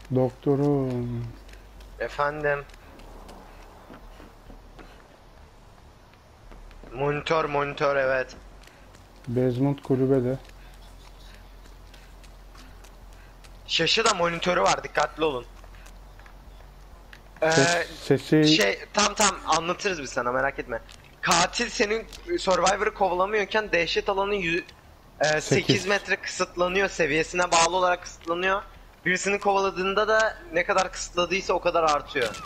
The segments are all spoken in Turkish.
Doktorum. Efendim. Monitör evet. Bezmont kulübede. Şaşı da monitörü var, dikkatli olun. Ses, sesi Tam anlatırız biz sana, merak etme. Katil senin Survivor'ı kovalamıyorken dehşet alanı 8 8. metre kısıtlanıyor, seviyesine bağlı olarak kısıtlanıyor. Birisini kovaladığında da ne kadar kısıtladıysa o kadar artıyor.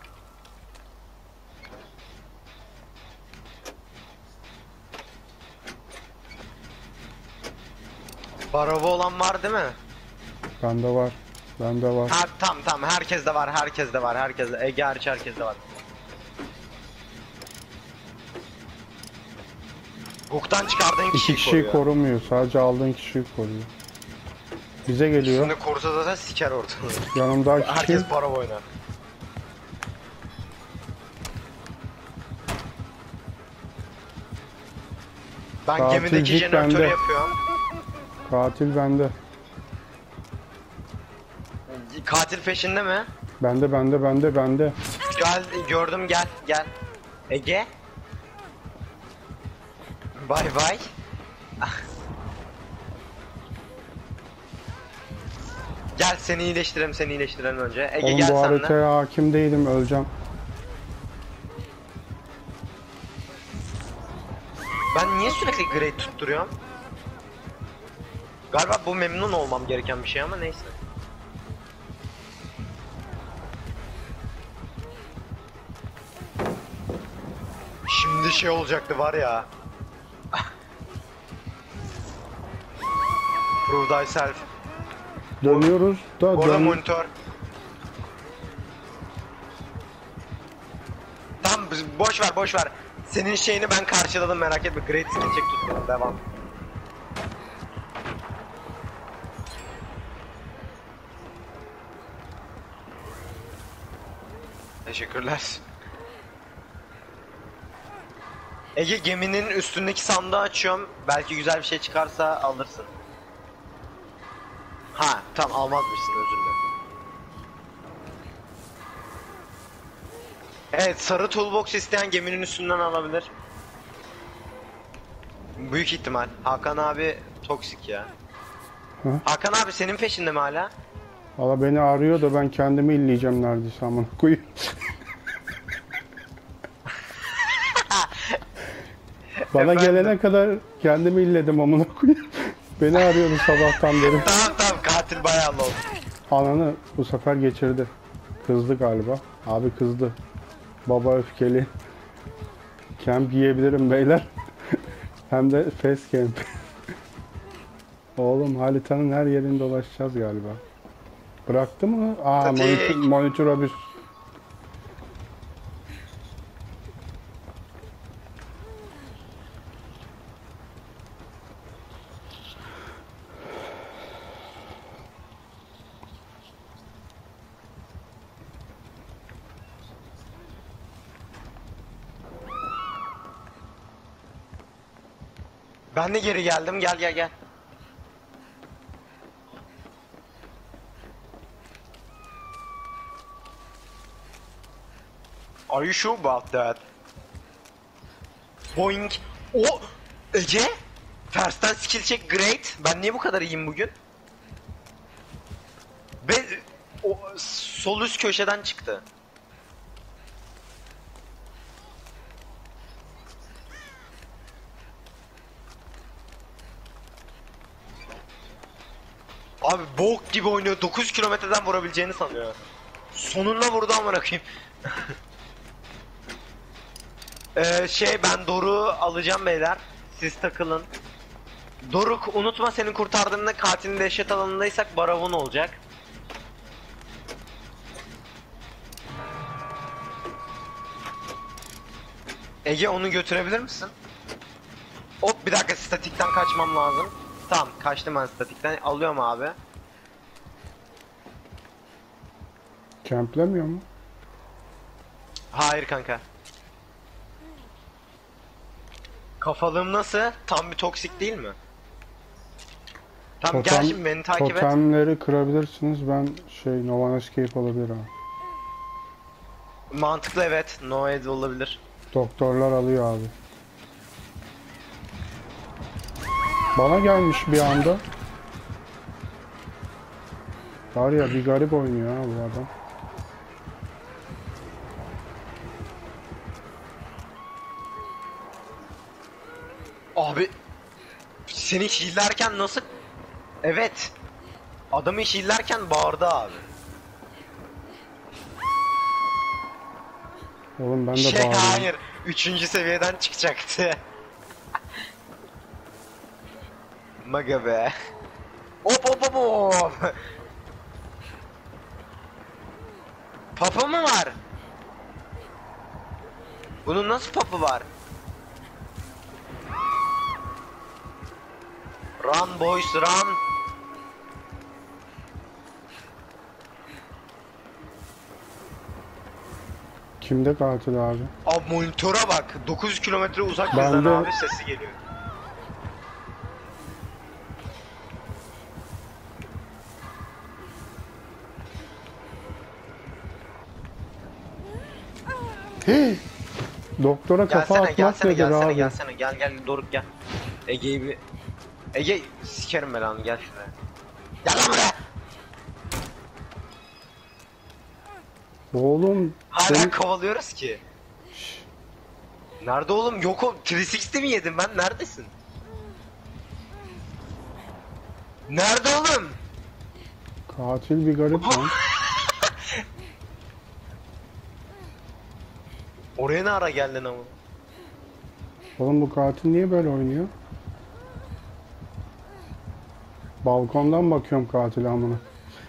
Barova olan var değil mi? Bende var. Bende var. Ha, tamam, herkes de var, herkes de. Ege hariç herkes de var. Buktan çıkardığın İki kişiyi kişiyi koruyor. korumuyor. Sadece aldığın kişiyi koruyor. Bize geliyor. Şimdi korusa zaten siker ortalığı. Yanımdaki kim? Herkes barova oynar. Ben Katil gemideki Zik jeneratörü bende. yapıyorum. Katil bende. Katil peşinde mi? Bende. Gel, gördüm, gel. Ege. Bay. Gel seni iyileştirelim önce. Ege Oğlum gel bu sen de. haritaya hakim değilim. Öleceğim. Ben niye sürekli grade tutturuyorum? Galiba bu memnun olmam gereken bir şey ama neyse. Şimdi şey olacaktı var ya. Prove thyself. Dönüyoruz da Orada monitör. Tamam, boş ver. Senin şeyini ben karşıladım, merak etme. Great skill check tuttum. Devam. Teşekkürler. Ege, geminin üstündeki sandığı açıyorum. Belki güzel bir şey çıkarsa alırsın. Ha, tamam, almazmışsın, özür dilerim. Evet, sarı toolbox isteyen geminin üstünden alabilir. Büyük ihtimal. Hakan abi toksik ya. Hı? Hakan abi senin peşinde mi hala? Valla beni arıyor da ben kendimi illeyeceğim neredeyse amına koyayım. Bana Efendim? gelene kadar kendimi illedim amına koyayım. Beni arıyordu sabahtan beri. Tamam, katil bayağı low. Ananı bu sefer geçirdi. Kızdı galiba. Abi kızdı. Baba öfkeli. Camp yiyebilirim beyler. Hem de face camp. Oğlum haritanın her yerini dolaşacağız galiba. Bıraktı mı? Aa, monitör abüs. Ben de geri geldim, gel. Are you sure about that? Boing. O Ece. Tersten skill check great. Ben niye bu kadar iyiyim bugün? Ve o sol üst köşeden çıktı. Abi bok gibi oynuyor. 9 kilometreden vurabileceğini sanıyor. Sonunda vurdu amına koyayım. Ben Doruk'u alacağım beyler. Siz takılın. Doruk, unutma, senin kurtardığında katilin dehşet alanındaysak Baravun olacak. Ege, onu götürebilir misin? Hop, bir dakika, statikten kaçmam lazım. Tamam, kaçtım ben statikten. Alıyorum abi. Camplemiyor mu? Hayır kanka. Kafalığım nasıl? Tam bir toksik değil mi? Tamam gel şimdi beni takip et. Totemleri kırabilirsiniz. Ben Nova Escape olabilir abi. Mantıklı evet. No Ed olabilir. Doktorlar alıyor abi. Bana gelmiş bir anda. Var ya bir garip oynuyor ha bu adam. Abi seni heal'lerken nasıl? Evet. Adamı heal'lerken bağırdı abi. Oğlum ben de bağırıyorum. Hayır. 3. seviyeden çıkacaktı. Maga be. Hop hop hop hop. Papa mı var? Bunun nasıl papı var? Run boys run. Kimde katil abi? Abi monitöre bak. 900 kilometre uzak Ben bizden de- abi sesi geliyor. Hey! Doktora kafa Gelsene atmak gelsene nedir gelsene abi? gelsene gel Doruk gel. Ege'yi bir... Ege sikerim belanı gel şuraya. Gel lan buraya. Oğlum Hala seni... kovalıyoruz ki. Nerede oğlum? Yok o 360 mi yedim ben? Neredesin? Nerede oğlum? Katil bir garip lan. Oraya ne ara geldin ama? Oğlum bu katil niye böyle oynuyor? Balkondan bakıyorum katile amına.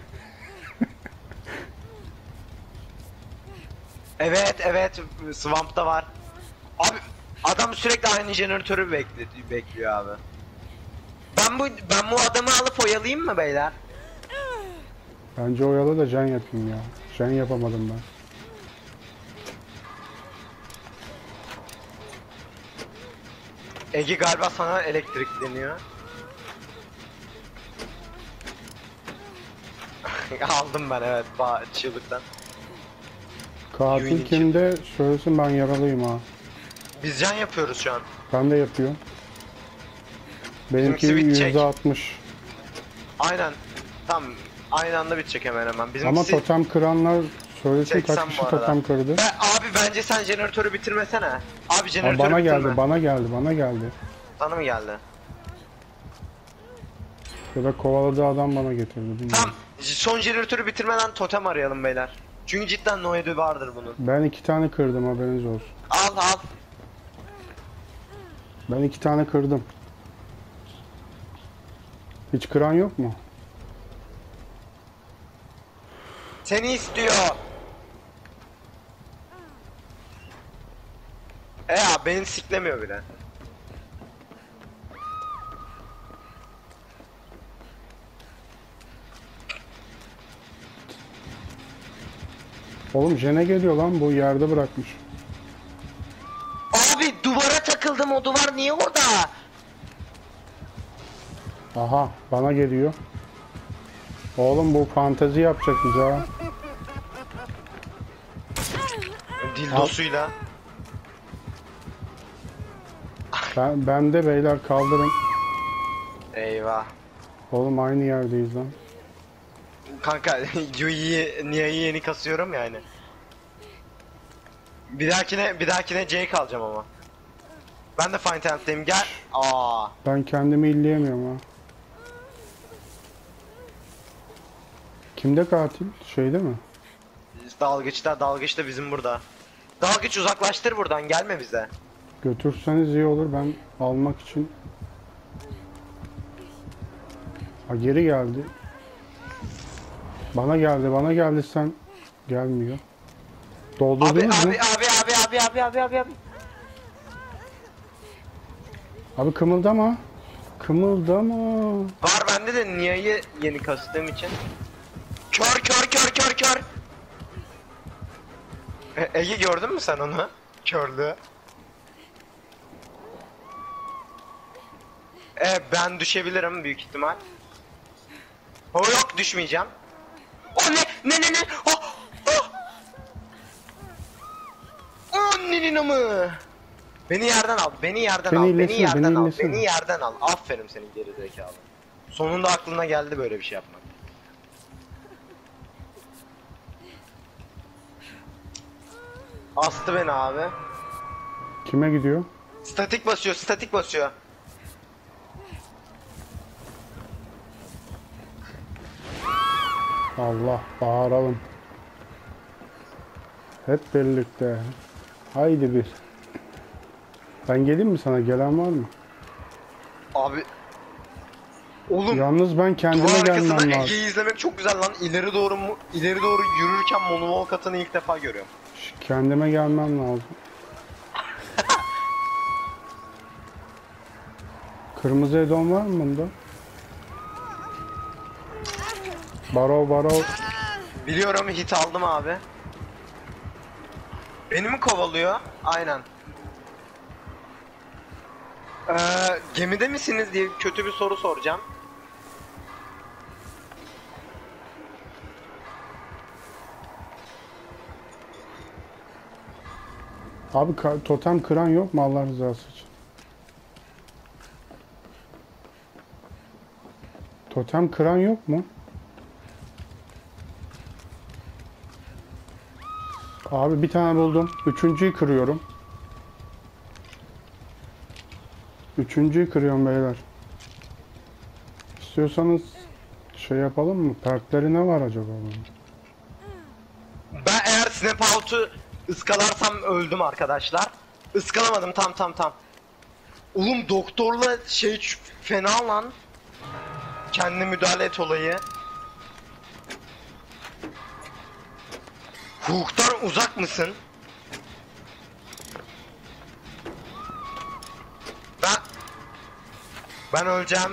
Evet Swamp'ta var. Abi adam sürekli aynı jeneratörü bekliyor abi. Ben bu adamı alıp oyalayayım mı beyler? Bence oyalı da can yapayım ya. Can yapamadım ben. Ege galiba sana elektrikleniyor. Aldım ben evet çığlıktan. Katil Yui'nin kimde? Söylesin ben yaralıyım ha. Biz can yapıyoruz şu an. Ben de yapıyorum. Benimki Bizimkisi bitecek. %60. Aynen. Tam aynı anda bitecek hemen hemen. Ama Bizimkisi... totem kıranlar söylesin 80 kaç kişi bu arada. totem kırdı. Abi bence sen jeneratörü bitirmesene. Abi Aa, jeneratörü bana bitirme. geldi, bana geldi, bana geldi. Sana mı geldi? Ya da kovaladığı adam bana getirdi. Bilmiyorum. Tamam. Son jeneratörü bitirmeden totem arayalım beyler. Çünkü cidden noid'i vardır bunun. Ben 2 tane kırdım haberiniz olsun. Al. Ben 2 tane kırdım. Hiç kıran yok mu? Seni istiyor. Ya beni siklemiyor bile. Oğlum Jene geliyor lan, bu yerde bırakmış. Abi duvara takıldım, o duvar niye orada? Aha bana geliyor. Oğlum bu fantezi yapacak bize ha. Dildosuyla. Ben de beyler kaldırın. Eyvah. Oğlum aynı yerdeyiz lan. Kanka Yui'yi yeni kasıyorum yani. Bir dahakine Jake alacağım ama. Ben de Fine Talent'tayım gel. Ben kendimi illeyemiyorum ha. Kimde katil? Şeyde mi? Dalgıç da bizim burada. Dalgıç uzaklaştır buradan, gelme bize. Götürseniz iyi olur, ben almak için. Ha geri geldi. Bana geldi sen. Gelmiyor. Doldurdunuz mu? Abi. Abi kımıldama. Kımıldama. Var bende de Nia'yı yeni kastığım için. Kör. Ege gördün mü sen onu? Körlüğü. Ben düşebilirim büyük ihtimal. O yok, düşmeyeceğim. O ne? Oh! Oh! Annenin amı. Beni yerden al, beni yerden Beni al, illesin, beni yerden beni al, illesin. beni yerden al. Aferin senin geri zekalı. Sonunda aklına geldi böyle bir şey yapmak. Astı beni abi. Kime gidiyor? Statik basıyor, statik basıyor. Allah, bağıralım. Hep birlikte. Haydi bir. Ben geleyim mi sana? Gelen var mı? Abi. Oğlum. Yalnız ben kendime Duvar gelmem arkasında lazım. Ege'yi izlemek çok güzel lan. İleri doğru yürürken moonwalk atanı ilk defa görüyorum. Kendime gelmem lazım. Kırmızı edon var mı bunda? Baro. Biliyorum, hit aldım abi. Beni mi kovalıyor? Aynen. Gemide misiniz diye kötü bir soru soracağım. Abi totem kıran yok mu Allah rızası için? Totem kıran yok mu? Abi bir tane buldum. Üçüncüyü kırıyorum. Üçüncüyü kırıyorum beyler. İstiyorsanız şey yapalım mı? Perkleri ne var acaba bunun? Ben eğer snap out'u ıskalarsam öldüm arkadaşlar. Iskalamadım, tam. Oğlum doktorla şey fena lan. Kendi müdahale et olayı. Hukuktan uzak mısın? Ben öleceğim.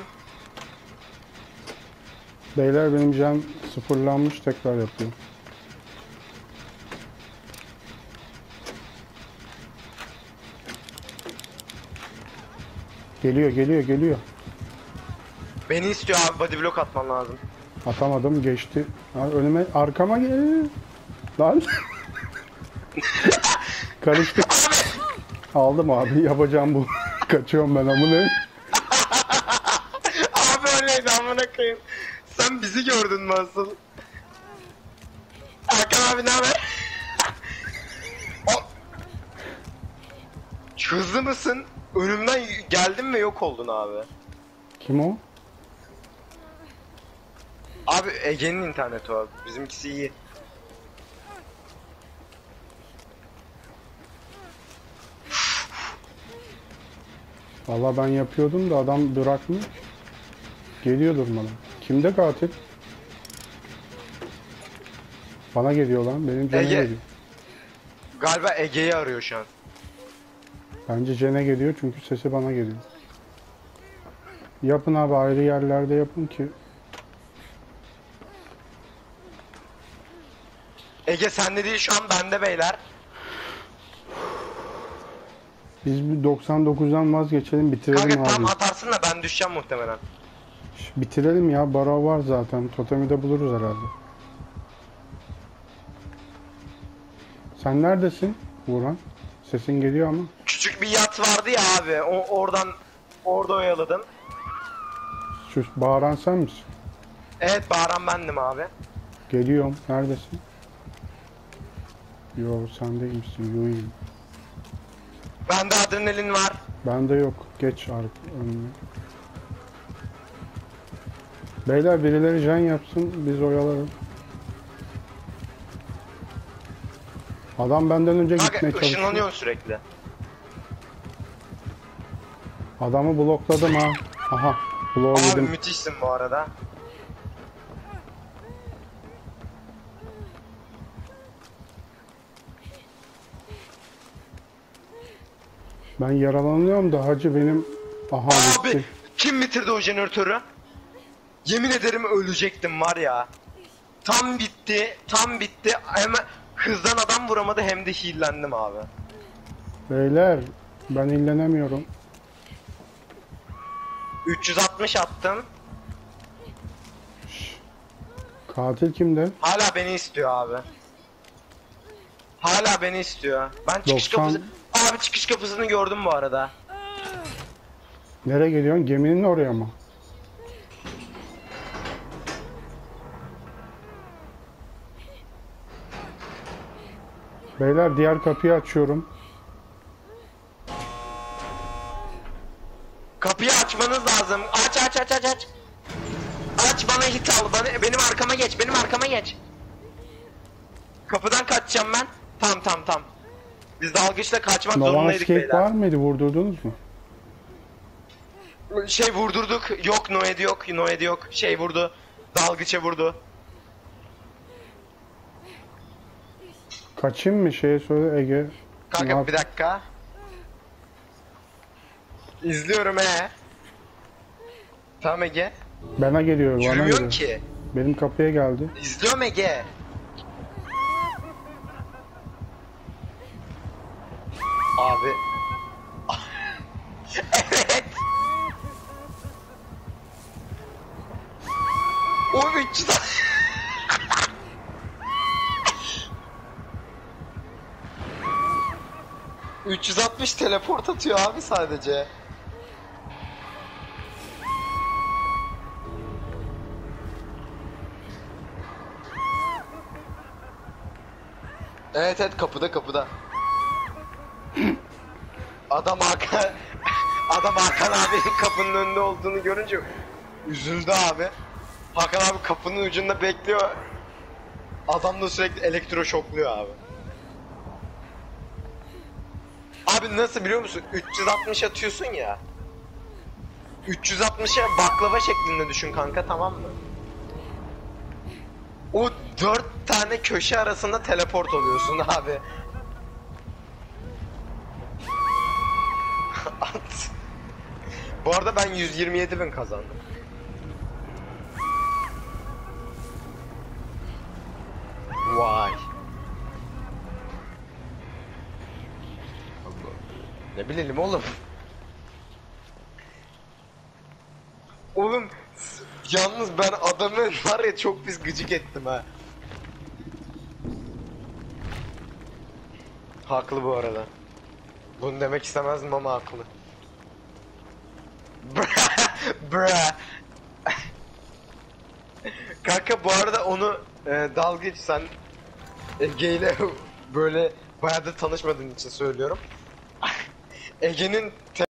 Beyler benim can sıfırlanmış, tekrar yapıyorum. Geliyor. Beni istiyor abi, body block atman lazım. Atamadım, geçti. Ha, önüme, arkama gel. Lan. Karıştık. Aldım abi, yapacağım bu. Kaçıyorum ben amına. Abi öyleydi amına koyayım. Sen bizi gördün mü asıl? Hakan abi ne haber? Hızlı mısın? Önümden geldin ve yok oldun abi. Kim o? Abi Ege'nin interneti o. Bizimkisi iyi. Valla ben yapıyordum da adam bırakmıyor. Geliyor durmadan. Kimde katil? Bana geliyor lan. Benim Cene Ege. geliyor. Galiba Ege'yi arıyor şu an. Bence Cene geliyor çünkü sesi bana geliyor. Yapın abi, ayrı yerlerde yapın ki. Ege sende değil şu an, bende beyler. Biz bir 99'dan vazgeçelim, bitirelim Kanka abi. tam atarsın da ben düşeceğim muhtemelen. Bitirelim ya, bara var zaten. Totemi de buluruz herhalde. Sen neredesin Burhan? Sesin geliyor ama. Küçük bir yat vardı ya abi. Orada oyaladım. Şu bağıran sen misin? Evet, bağıran bendim abi. Geliyorum. Neredesin? Yo, sen değilsin. Yoyum. Bende adrenalin var. Bende yok. Geç önüne. Beyler birileri jen yapsın. Biz oyalarız. Adam benden önce gitmeye Kanka çalışıyor. ışınlanıyorsun sürekli. Adamı blokladım ha. Aha. Bloğu Abi yedim. müthişsin bu arada. Ben yaralanıyorum da hacı benim... Aha Abi bitti. kim bitirdi o jeneratörü? Yemin ederim ölecektim var ya. Tam bitti. Hemen hızdan adam vuramadı, hem de heal'lendim abi. Beyler ben illenemiyorum. 360 attım. Katil kimdi? Hala beni istiyor abi. Hala beni istiyor. Ben çıkış 90 kapısı... Abi çıkış kapısını gördüm bu arada. Nereye geliyorsun? Geminin oraya mı? Beyler diğer kapıyı açıyorum. Kapıyı açmanız lazım. Aç aç aç aç aç. Aç, bana hit al. Benim arkama geç. Benim arkama geç. Kapıdan kaçacağım ben. Tam. Biz dalgıçla kaçmak Nova zorundaydık Escape beyler. var mıydı? Vurdurdunuz mu? Şey vurdurduk. Yok Noed'i yok. Noed'i yok. Şey vurdu. Dalgıça vurdu. Kaçayım mı? Şeye söyle Ege. Kanka bir dakika. İzliyorum he. Tamam Ege. Bana geliyor. Bana Yürümüyorsun geliyor. ki. Benim kapıya geldi. İzliyorum Ege. Abi. Evet. O 300 360 teleport atıyor abi sadece. Evet kapıda. Adam Hakan abinin kapının önünde olduğunu görünce üzüldü abi. Hakan abi kapının ucunda bekliyor. Adam da sürekli elektroşokluyor abi. Abi nasıl biliyor musun? 360 atıyorsun ya. 360'a baklava şeklinde düşün kanka, tamam mı? O 4 tane köşe arasında teleport oluyorsun abi. At. Bu arada ben 127.000 kazandım. Vay. Ne bilelim oğlum. Oğlum yalnız ben adamı var ya çok pis gıcık ettim ha. Haklı bu arada. Bunu demek istemezdim ama haklı. Bra. Kanka bu arada onu dalgıç sen Ege ile böyle bayağı da tanışmadığın için söylüyorum. Ege'nin